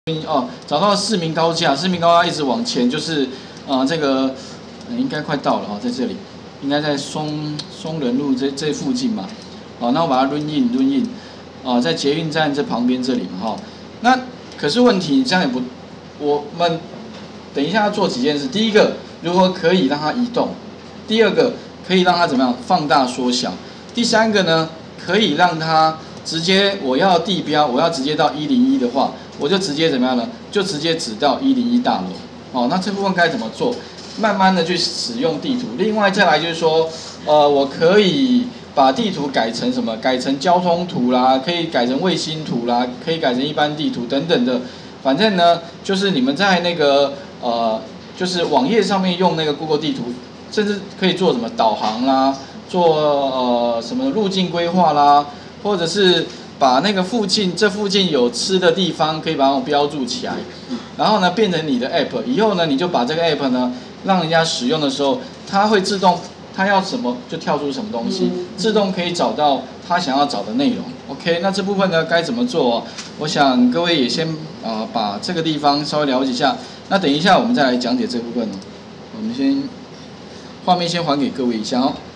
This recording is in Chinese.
哦，找到市民高架，市民高架一直往前，就是这个应该快到了哈，在这里，应该在松仁路这附近嘛。好，那我把它run in，在捷运站这旁边这里嘛哈。那可是问题这样也不，我们等一下要做几件事。第一个，如何可以让它移动；第二个，可以让它怎么样放大缩小；第三个呢，可以让它直接我要地标，我要直接到101的话。我就直接怎么样呢？就直接指到101大楼。哦，那这部分该怎么做？慢慢的去使用地图。另外再来就是说，我可以把地图改成什么？改成交通图啦，可以改成卫星图啦，可以改成一般地图等等的。反正呢，就是你们在那个就是网页上面用那个 Google 地图，甚至可以做什么导航啦，做什么路径规划啦，或者是把那个附近有吃的地方，可以把它标注起来，然后呢变成你的 app， 以后呢你就把这个 app 呢让人家使用的时候，它会自动，它要什么就跳出什么东西，自动可以找到它想要找的内容。OK， 那这部分呢该怎么做哦？我想各位也先把这个地方稍微了解一下，那等一下我们再来讲解这部分哦。我们先画面先还给各位一下哦。